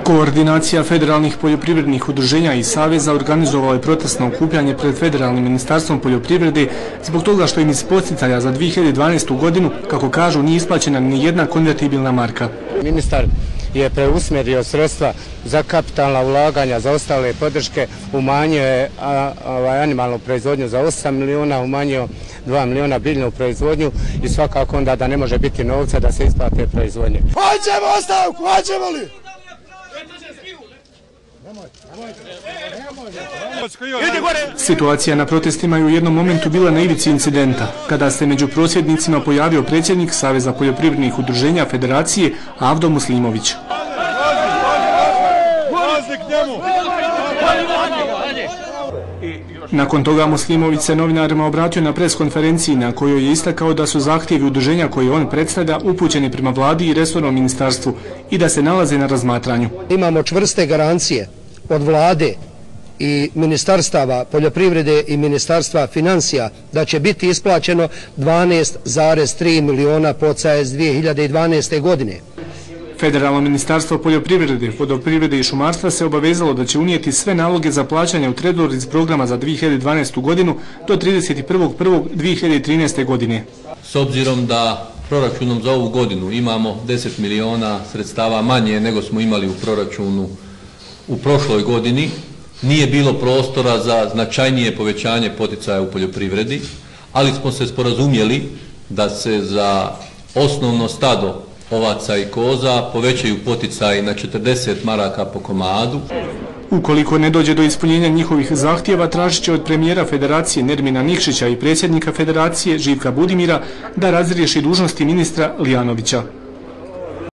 Koordinacija federalnih poljoprivrednih udruženja i saveza organizovala je protestno okupljanje pred Federalnim ministarstvom poljoprivrede zbog toga što im iz podsticaja za 2012. godinu, kako kažu, nije isplaćena ni jedna konvertibilna marka. Ministar je preusmjerio sredstva za kapitalna ulaganja, za ostale podrške, umanjio je animalnu proizvodnju za 8 milijuna, umanjio 2 milijuna biljnu proizvodnju i svakako onda da ne može biti novca da se isplate proizvodnje. Hoćemo ostavku, hoćemo li? Situacija na protestima je u jednom momentu bila na ivici incidenta, kada se među prosvjednicima pojavio predsjednik Saveza poljoprivrednih udruženja Federacije Avdo Muslimović. Nakon toga Muslimović se novinarima obratio na pres konferenciji na kojoj je istakao da su zahtjevi udruženja koje on predstavlja upućeni prema vladi i resornom ministarstvu i da se nalaze na razmatranju. Imamo čvrste garancije od vlade i ministarstava poljoprivrede i ministarstva financija da će biti isplaćeno 12,3 miliona podsticaja iz 2012. godine. Federalno ministarstvo poljoprivrede, vodoprivrede i šumarstva se obavezalo da će unijeti sve naloge za plaćanje u Trezor iz programa za 2012. godinu do 31.1.2013. godine. S obzirom da proračunom za ovu godinu imamo 10 miliona sredstava manje nego smo imali u proračunu u prošloj godini, nije bilo prostora za značajnije povećanje poticaja u poljoprivredi, ali smo se sporazumjeli da se za osnovno stado ovaca i koza povećaju poticaji na 40 maraka po komadu. Ukoliko ne dođe do ispunjenja njihovih zahtjeva, tražit će od premijera Federacije Nermina Nikšića i predsjednika Federacije Živka Budimira da razriješi dužnosti ministra Lijanovića.